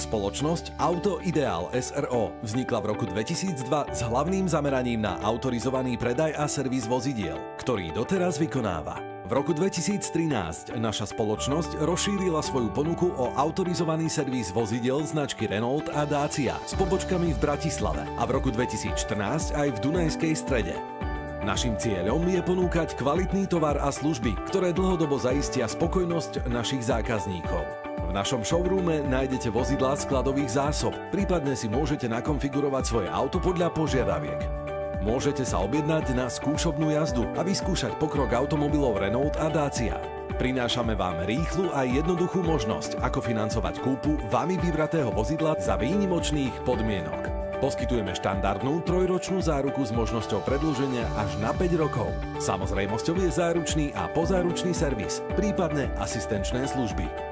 Spoločnosť Auto Ideál SRO vznikla v roku 2002 s hlavným zameraním na autorizovaný predaj a servis vozidiel, ktorý doteraz vykonáva. V roku 2013 naša spoločnosť rozšírila svoju ponuku o autorizovaný servis vozidiel značky Renault a Dacia s pobočkami v Bratislave a v roku 2014 aj v Dunajskej Strede. Naším cieľom je ponúkať kvalitný tovar a služby, ktoré dlhodobo zaistia spokojnosť našich zákazníkov. V našom showroome nájdete vozidlá skladových zásob, prípadne si môžete nakonfigurovať svoje auto podľa požiadaviek. Môžete sa objednať na skúšobnú jazdu a vyskúšať pokrok automobilov Renault a Dacia. Prinášame vám rýchlu a jednoduchú možnosť, ako financovať kúpu vami vybratého vozidla za výnimočných podmienok. Poskytujeme štandardnú trojročnú záruku s možnosťou predĺženia až na 5 rokov. Samozrejmosťou je záručný a pozáručný servis, prípadne asistenčné služby.